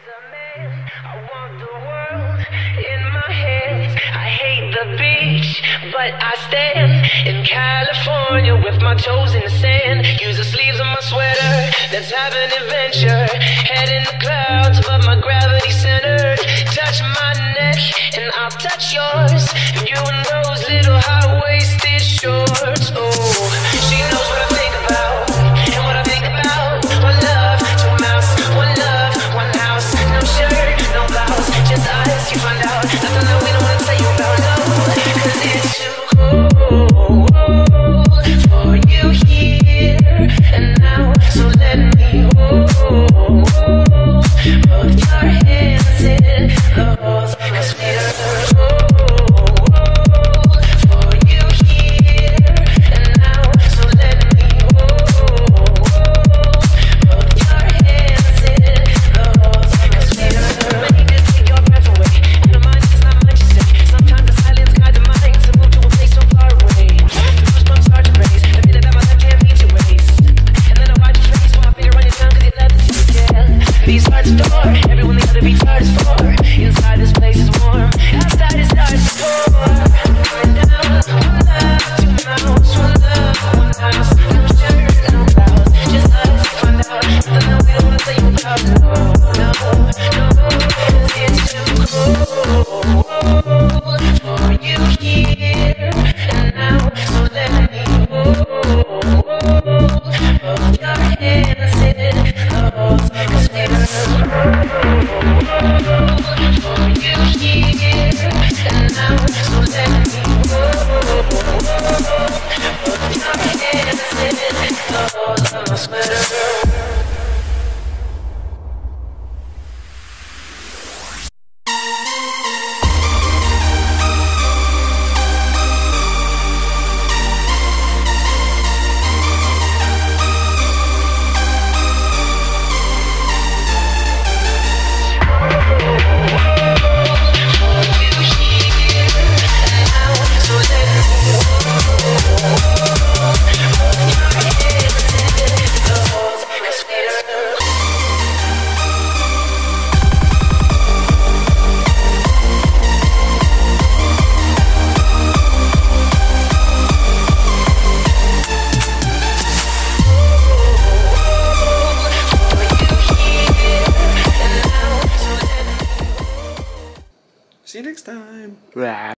I want the world in my hands. I hate the beach, but I stand in California with my toes in the sand. Use the sleeves of my sweater, let's have an adventure. Head in the clouds, but my gravity centered. Touch my neck and I'll touch yours. You and those little high-waisted shorts. Oh, she knows what I think about and what I think about. One love, two mouths, one love, one house. No shirt, no blouse, just us. You find out nothing that we don't want to tell you about. No, 'cause it's too cold for you here and now. So let me hold both your hands in those. 'Cause we're for you here and now. So let me hold both your hands in those. 'Cause we're ready to take your breath away. And the mind is not much to say. Sometimes the silence guides the mind to move to a place so far away. The goosebumps start to raise the minute that my life can't meet your waist. And then I watch your face with my finger on your tongue 'cause you love to again. These hearts adore everyone the other beats hard is for. Inside this place is warm, outside it starts to pour. Going down, one love, two mouths, one love, one house. No shirt, no blouse, just us. Find out nothing that we don't wanna tell you about. No, no, no, 'cause it's too cold for you here and now. So let me hold both your hands in those. 'Cause we're for you here and now. So let me hold both your hands in those of my sweater. See you next time.